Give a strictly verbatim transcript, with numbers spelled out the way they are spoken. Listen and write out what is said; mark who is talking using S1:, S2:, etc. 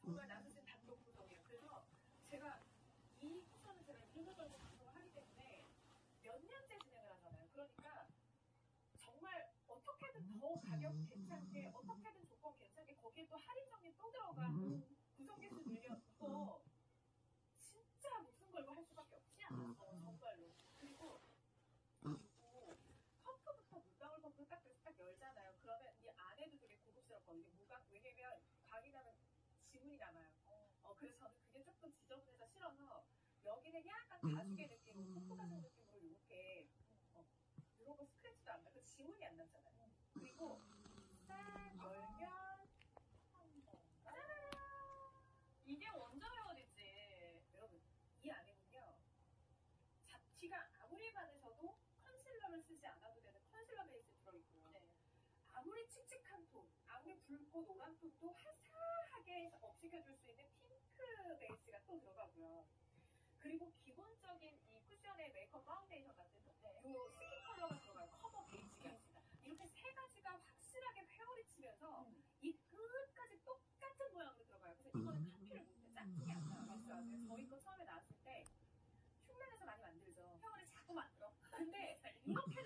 S1: 정말 나서진 단독 구성이에요. 그래서 제가 이 쿠션은 제가 이름을 걸고 방송을 하기 때문에 몇 년째 진행을 하잖아요. 그러니까 정말 어떻게든 더 가격 괜찮게, 어떻게든 조건 괜찮게, 거기에 또 할인 정리 또 들어가고 구성 개수 늘려, 이거 진짜 목숨 걸고 할 수밖에 없지 않았어, 정말로. 그리고 그리고 펌프부터 물방울 펌프 딱 그래서 딱 열잖아요. 그러면 이 안에도 되게 고급스럽거든요. 무각, 왜냐면 광이 나면 지문이 남아요. 어, 그래서 저는 그게 조금 지저분해서 싫어서 여기는 약간 가죽의 느낌으로, 펌프 가죽 느낌으로 이렇게 어, 이런 거 스크래치도 안 나고 지문이 안 남잖아요. 그리고 딱 열면 짜라란!
S2: 이게 원저 헤어리지.
S1: 여러분, 이 안에는요 잡티가 아무리 많으셔도 컨실러를 쓰지 않아도 되는 컨실러 베이스 들어있고요.
S2: 네.
S1: 아무리 칙칙한 톤, 아무리 붉고 노란 톤도 화사하게 업시켜줄 수 있는 핑크 베이스가 또 들어가고요. 그리고 기본적인 이 쿠션의 메이크업 파운데이션 같은 네. 이 스킨 컬러가 들어가요. 커버 베이지가 있습니다. 이렇게 세 가지가 확실하게 회오리 치면서 음. 이 끝까지 똑같은 모양으로 들어가요. 그래서 이거는 카피를 못해. 짝퉁이 안 나와요. 말씀하세요. 저희 거 처음에 나왔을 때 흉내내서 많이 만들죠. 회오리 자꾸 만들어. 근데 이렇게